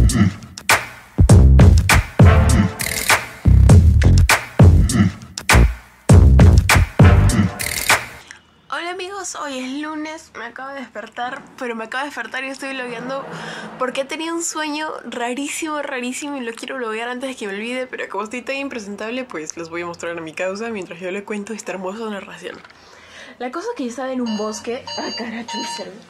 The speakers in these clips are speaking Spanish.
Hola amigos, hoy es lunes, me acabo de despertar, pero me acabo de despertar y estoy vlogueando porque he tenido un sueño rarísimo y lo quiero vloguear antes de que me olvide, pero como estoy tan impresentable, pues les voy a mostrar a mi causa mientras yo le cuento esta hermosa narración. La cosa es que yo estaba en un bosque... ¡Ah, carajo, mi cerebro!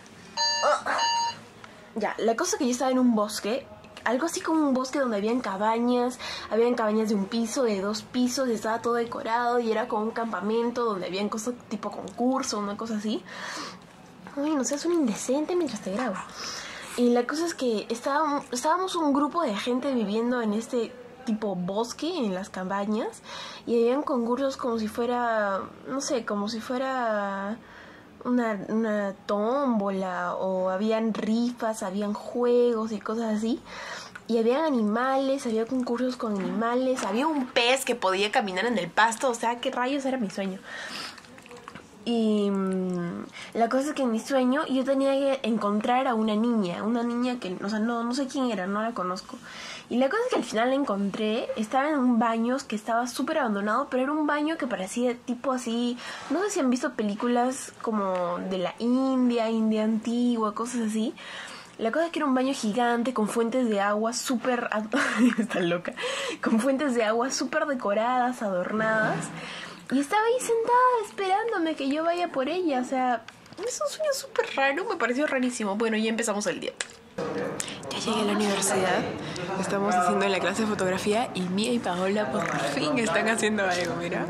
Ya, la cosa es que yo estaba en un bosque, algo así como un bosque donde habían cabañas de un piso, de 2 pisos, y estaba todo decorado y era como un campamento donde habían cosas tipo concurso, una cosa así. Ay, no seas un indecente mientras te grabo. Y la cosa es que estábamos un grupo de gente viviendo en este tipo bosque, en las cabañas, y habían concursos como si fuera, no sé, como si fuera una tómbola, o habían rifas, habían juegos y cosas así. Y había animales, había concursos con animales, había un pez que podía caminar en el pasto, o sea, ¿qué rayos era mi sueño? Y la cosa es que en mi sueño yo tenía que encontrar a una niña que, o sea, no sé quién era, no la conozco. Y la cosa es que al final la encontré, estaba en un baño que estaba súper abandonado, pero era un baño que parecía tipo así, no sé si han visto películas como de la India antigua, cosas así. La cosa es que era un baño gigante con fuentes de agua súper... Está loca. Con fuentes de agua súper decoradas, adornadas. Y estaba ahí sentada esperándome que yo vaya por ella. O sea, es un sueño súper raro, me pareció rarísimo. Bueno, ya empezamos el día. Ya llegué a la universidad. Estamos haciendo la clase de fotografía y Mía y Paola por fin están haciendo algo, mira.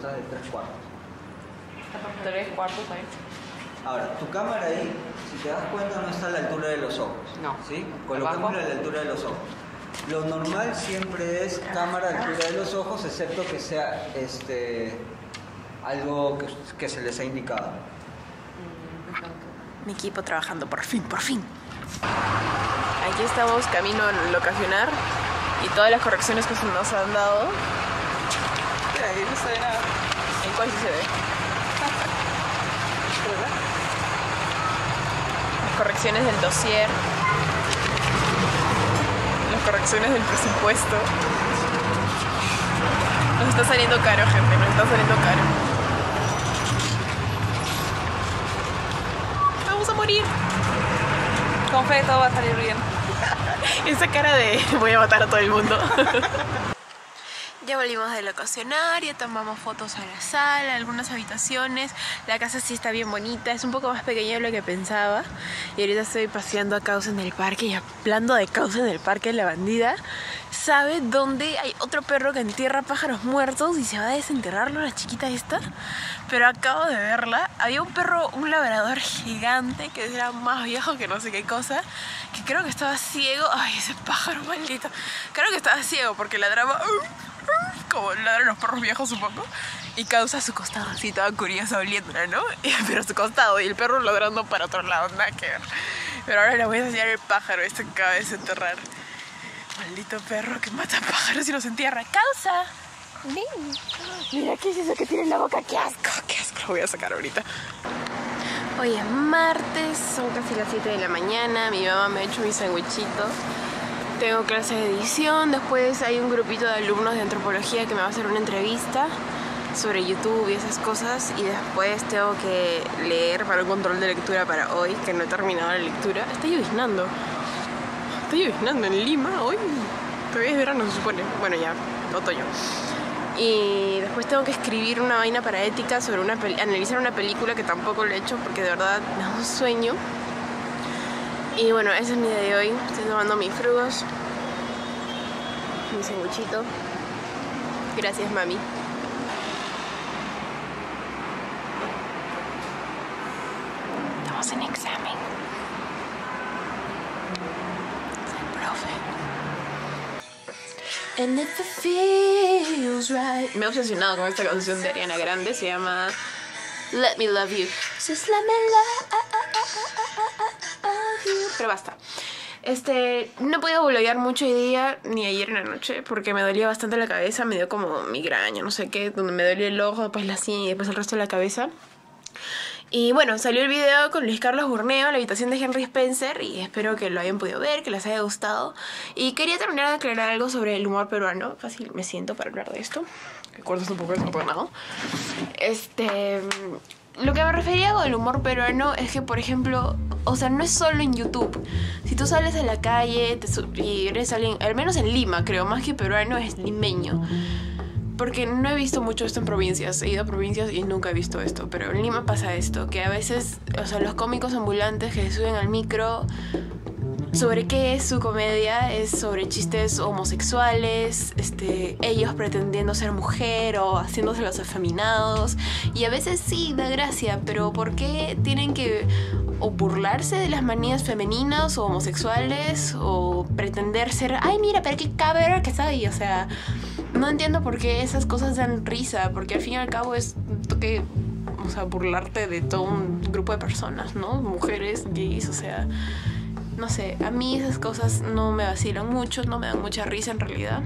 3/4, Ahora, tu cámara ahí, si te das cuenta, no está a la altura de los ojos. No. ¿Sí? Colocámosla a la altura de los ojos. Lo normal siempre es cámara a la altura de los ojos, excepto que sea algo que se les ha indicado. Mi equipo trabajando, por fin. Aquí estamos camino a locacionar y todas las correcciones que se nos han dado. Mira, aquí no se ve nada. ¿En cuál sí se ve? Las correcciones del dossier, las correcciones del presupuesto. Nos está saliendo caro, gente, nos está saliendo caro. Vamos a morir. Con fe todo va a salir bien. Esa cara de voy a matar a todo el mundo. Ya volvimos de locacionar, ya tomamos fotos a la sala, algunas habitaciones. La casa sí está bien bonita, es un poco más pequeña de lo que pensaba. Y ahorita estoy paseando a Causa en el parque. Y hablando de Causa en el parque, la bandida sabe dónde hay otro perro que entierra pájaros muertos y se va a desenterrarlo, la chiquita esta. Pero acabo de verla, había un perro, un labrador gigante que era más viejo que no sé qué cosa, que creo que estaba ciego. Ay, ese pájaro maldito. Creo que estaba ciego porque ladraba como ladran los perros viejos un poco, y Causa a su costado, así toda curiosa oliéndola, ¿no? Pero a su costado, y el perro ladrando para otro lado, nada que ver. Pero ahora le voy a enseñar el pájaro este que acaba de desenterrar. Maldito perro que mata pájaros y los entierra. ¡Causa! ¡Ven! Mira, ¿qué es eso que tiene en la boca? ¡Qué asco! Lo voy a sacar ahorita. Hoy es martes, son casi las 7 de la mañana. Mi mamá me ha hecho mi sandwichito. Tengo clase de edición, después hay un grupito de alumnos de antropología que me va a hacer una entrevista sobre YouTube y esas cosas, y después tengo que leer para un control de lectura para hoy, que no he terminado la lectura. Está lloviznando en Lima hoy, todavía es verano se supone, bueno ya, otoño. Y después tengo que escribir una vaina para ética sobre analizar una película que tampoco lo he hecho porque de verdad me da un sueño. Y bueno, ese es mi día de hoy. Estoy tomando mis frugos, mi sandwichito. Gracias, mami. Estamos en examen. El profe. And if it feels right. Me he obsesionado con esta canción de Ariana Grande. Se llama Let Me Love You. Just let me love you. Pero basta. No he podido vloguear mucho hoy día ni ayer en la noche porque me dolía bastante la cabeza, me dio como migraña, no sé qué, donde me dolía el ojo, después la sien y después el resto de la cabeza. Y bueno, salió el video con Luis Carlos Burneo, la habitación de Henry Spencer, y espero que lo hayan podido ver, que les haya gustado. Y quería terminar de aclarar algo sobre el humor peruano. Fácil, me siento para hablar de esto. Recuerdo un poco desentonado. Lo que me refería con el humor peruano es que, por ejemplo, o sea, no es solo en YouTube. Si tú sales a la calle y eres alguien, al menos en Lima, creo, más que peruano, es limeño. Porque no he visto mucho esto en provincias. He ido a provincias y nunca he visto esto. Pero en Lima pasa esto, que a veces, o sea, los cómicos ambulantes que suben al micro, ¿sobre qué es su comedia? Es sobre chistes homosexuales, ellos pretendiendo ser mujer o haciéndose los afeminados. Y a veces sí, da gracia, pero ¿por qué tienen que o burlarse de las manías femeninas o homosexuales o pretender ser, ay mira, pero qué cabrón que soy? O sea, no entiendo por qué esas cosas dan risa, porque al fin y al cabo es que, o sea, burlarte de todo un grupo de personas, ¿no? Mujeres, gays, o sea, no sé, a mí esas cosas no me vacilan mucho, no me dan mucha risa en realidad.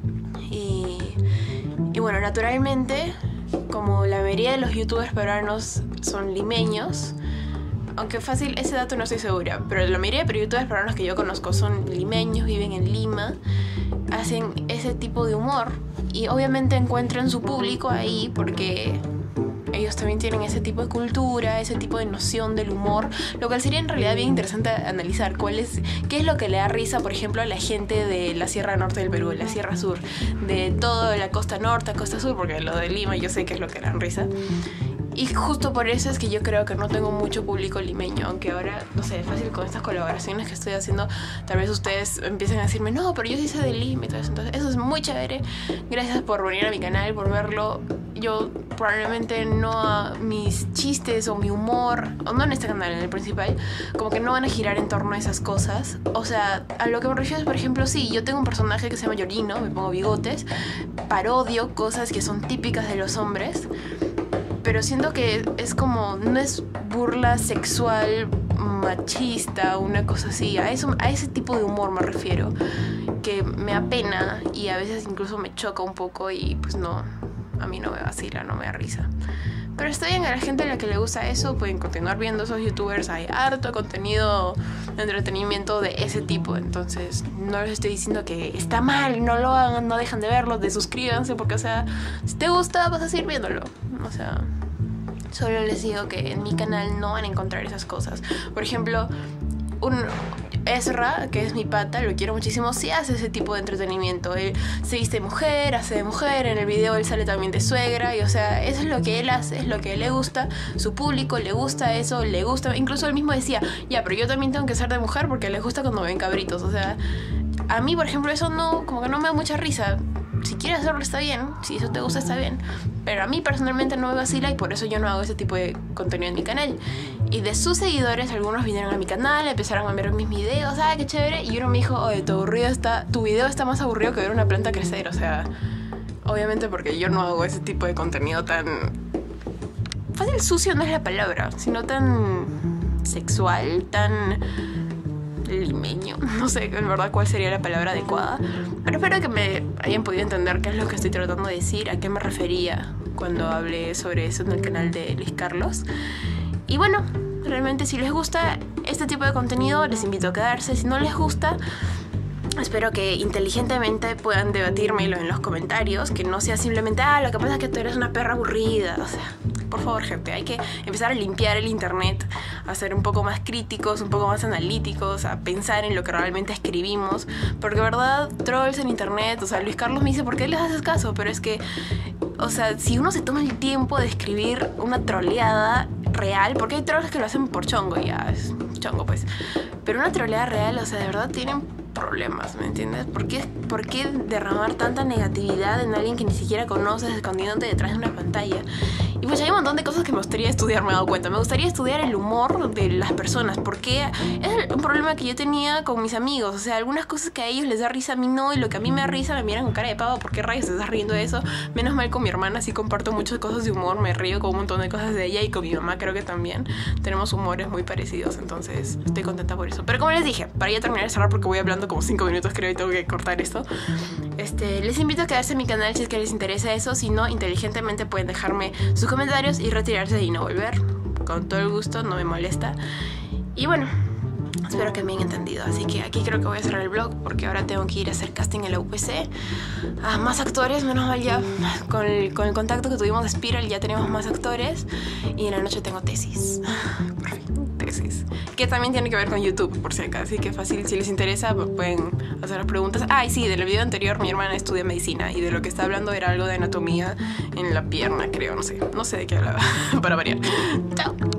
Y bueno, naturalmente, como la mayoría de los youtubers peruanos son limeños, aunque fácil, ese dato no estoy segura, pero la mayoría de youtubers peruanos que yo conozco son limeños, viven en Lima, hacen ese tipo de humor y obviamente encuentran su público ahí porque ellos también tienen ese tipo de cultura, ese tipo de noción del humor, lo cual sería en realidad bien interesante analizar qué es lo que le da risa, por ejemplo, a la gente de la Sierra Norte del Perú, la Sierra Sur, de toda la costa norte, costa sur, porque lo de Lima yo sé que es lo que le dan risa. Y justo por eso es que yo creo que no tengo mucho público limeño, aunque ahora, no sé, es fácil con estas colaboraciones que estoy haciendo, tal vez ustedes empiecen a decirme, no, pero yo sí sé de Lima y todo eso. Entonces, eso es muy chévere. Gracias por venir a mi canal, por verlo. Yo probablemente no, mis chistes o mi humor, o no en este canal, en el principal, como que no van a girar en torno a esas cosas. O sea, a lo que me refiero es, por ejemplo, sí, yo tengo un personaje que se llama Yorino, me pongo bigotes, parodio cosas que son típicas de los hombres, pero siento que es como, no es burla sexual, machista, una cosa así. A ese tipo de humor me refiero, que me apena y a veces incluso me choca un poco y pues no, a mí no me vacila, no me da risa. Pero está bien, a la gente a la que le gusta eso pueden continuar viendo esos youtubers. Hay harto contenido de entretenimiento de ese tipo. Entonces no les estoy diciendo que está mal, no lo hagan, no dejan de verlo, suscríbanse, porque o sea, si te gusta vas a seguir viéndolo. O sea, solo les digo que en mi canal no van a encontrar esas cosas. Por ejemplo, Ezra, que es mi pata, lo quiero muchísimo, sí hace ese tipo de entretenimiento. Él se viste de mujer, hace de mujer, en el video él sale también de suegra, y o sea, eso es lo que él hace, es lo que le gusta, su público le gusta eso, le gusta, incluso él mismo decía, ya, pero yo también tengo que ser de mujer porque les gusta cuando me ven cabritos. O sea, a mí, por ejemplo, eso no, como que no me da mucha risa. Si quieres hacerlo está bien, si eso te gusta está bien, pero a mí personalmente no me vacila y por eso yo no hago ese tipo de contenido en mi canal. Y de sus seguidores, algunos vinieron a mi canal, empezaron a ver mis videos, qué chévere, y uno me dijo, oye, tu video está más aburrido que ver una planta crecer. O sea, obviamente porque yo no hago ese tipo de contenido tan fácil, sucio no es la palabra, sino tan sexual, tan limeño, no sé en verdad cuál sería la palabra adecuada, pero espero que me hayan podido entender qué es lo que estoy tratando de decir, a qué me refería cuando hablé sobre eso en el canal de Luis Carlos. Y bueno, realmente si les gusta este tipo de contenido les invito a quedarse. Si no les gusta, espero que inteligentemente puedan debatírmelo en los comentarios, que no sea simplemente, lo que pasa es que tú eres una perra aburrida. O sea, por favor, gente, hay que empezar a limpiar el internet, a ser un poco más críticos, un poco más analíticos, a pensar en lo que realmente escribimos, porque verdad, trolls en internet, o sea, Luis Carlos me dice, ¿por qué les haces caso? Pero es que, o sea, si uno se toma el tiempo de escribir una troleada real, porque hay trolls que lo hacen por chongo, ya es chongo pues, pero una troleada real, o sea, de verdad tienen problemas, ¿me entiendes? ¿Por qué derramar tanta negatividad en alguien que ni siquiera conoces, escondiéndote detrás de una pantalla? Y pues hay un montón de cosas que me gustaría estudiar, me he dado cuenta. Me gustaría estudiar el humor de las personas, porque es un problema que yo tenía con mis amigos. O sea, algunas cosas que a ellos les da risa, a mí no, y lo que a mí me da risa me miran con cara de pavo. ¿Por qué rayos te estás riendo de eso? Menos mal con mi hermana sí comparto muchas cosas de humor, me río con un montón de cosas de ella, y con mi mamá creo que también tenemos humores muy parecidos, entonces estoy contenta por eso. Pero como les dije, para ya terminar de cerrar, porque voy hablando como 5 minutos creo y tengo que cortar esto, les invito a quedarse en mi canal si es que les interesa eso. Si no, inteligentemente pueden dejarme sus comentarios y retirarse y no volver. con todo el gusto, no me molesta. Y bueno, espero que me hayan entendido. Así que aquí creo que voy a cerrar el vlog porque ahora tengo que ir a hacer casting en la UPC. Más actores, menos mal ya con el contacto que tuvimos de Spiral ya tenemos más actores. Y en la noche tengo tesis. Por fin, tesis. Que también tiene que ver con YouTube, por si acaso. Así que fácil, si les interesa, pueden hacer las preguntas. Y sí, del video anterior mi hermana estudia medicina y de lo que está hablando era algo de anatomía en la pierna, creo. No sé de qué hablaba. Para variar. Chao.